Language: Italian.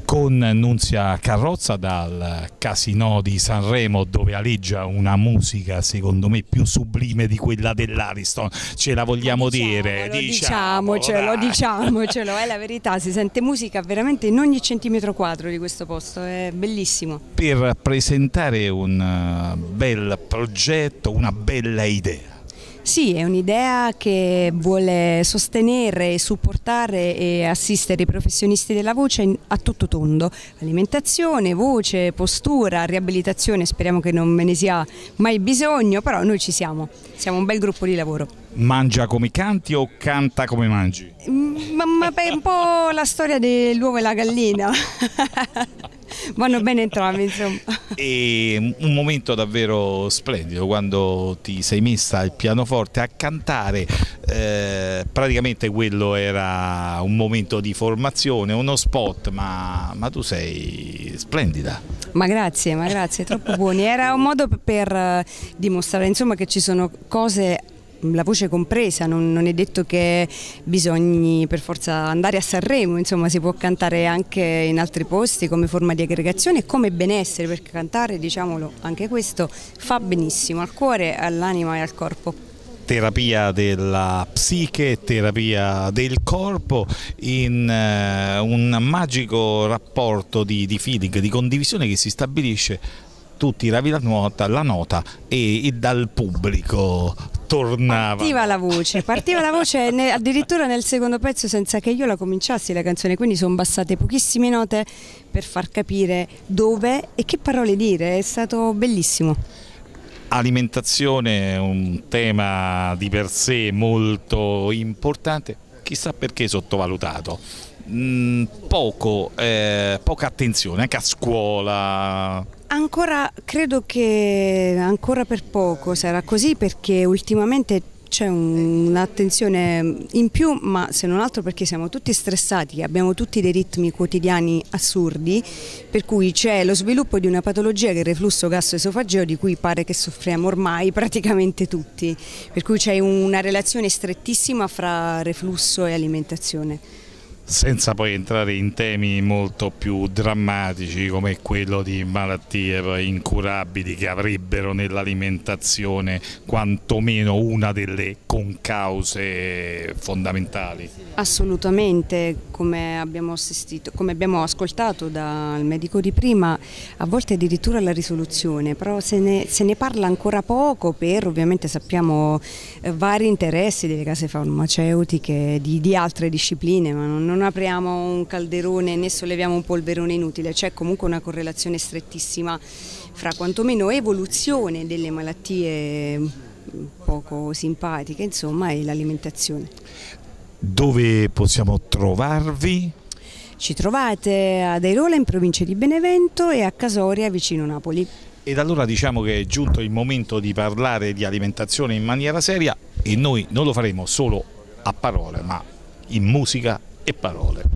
con Nunzia Carrozza dal Casinò di Sanremo, dove aleggia una musica secondo me più sublime di quella dell'Ariston. Ce la vogliamo dire? Diciamocelo, è la verità, si sente musica veramente in ogni centimetro quadro di questo posto, è bellissimo. Per presentare un bel progetto, una bella idea. Sì, è un'idea che vuole sostenere, supportare e assistere i professionisti della voce a tutto tondo: alimentazione, voce, postura, riabilitazione. Speriamo che non me ne sia mai bisogno, però noi ci siamo un bel gruppo di lavoro. Mangia come canti o canta come mangi? Ma è un po' la storia dell'uovo e la gallina. Vanno bene entrambi, insomma. E un momento davvero splendido quando ti sei messa al pianoforte a cantare. Praticamente quello era un momento di formazione, uno spot, ma tu sei splendida. Ma grazie, troppo buoni. Era un modo per dimostrare, insomma, che ci sono cose, la voce compresa, non è detto che bisogni per forza andare a Sanremo, insomma si può cantare anche in altri posti come forma di aggregazione e come benessere, perché cantare, diciamolo, anche questo fa benissimo al cuore, all'anima e al corpo. Terapia della psiche, terapia del corpo, in un magico rapporto di feeling, di condivisione che si stabilisce. Tu tiravi la nota e dal pubblico tornava. Partiva la voce addirittura nel secondo pezzo senza che io la cominciassi la canzone, quindi sono bastate pochissime note per far capire dove e che parole dire, è stato bellissimo. Alimentazione è un tema di per sé molto importante, chissà perché sottovalutato. Poca attenzione anche a scuola. Credo che ancora per poco sarà così, perché ultimamente c'è un'attenzione in più, ma se non altro perché siamo tutti stressati, abbiamo tutti dei ritmi quotidiani assurdi, per cui c'è lo sviluppo di una patologia che è il reflusso gastroesofageo, di cui pare che soffriamo ormai praticamente tutti, per cui c'è una relazione strettissima fra reflusso e alimentazione. Senza poi entrare in temi molto più drammatici come quello di malattie poi incurabili che avrebbero nell'alimentazione quantomeno una delle concause fondamentali. Assolutamente, come abbiamo ascoltato dal medico di prima, a volte addirittura la risoluzione, però se ne parla ancora poco per, ovviamente sappiamo, vari interessi delle case farmaceutiche, di altre discipline, ma non apriamo un calderone né solleviamo un polverone inutile. C'è comunque una correlazione strettissima fra quantomeno evoluzione delle malattie poco simpatiche, insomma, e l'alimentazione. Dove possiamo trovarvi? Ci trovate ad Airola in provincia di Benevento e a Casoria vicino Napoli. Ed allora diciamo che è giunto il momento di parlare di alimentazione in maniera seria, e noi non lo faremo solo a parole, ma in musica e parole.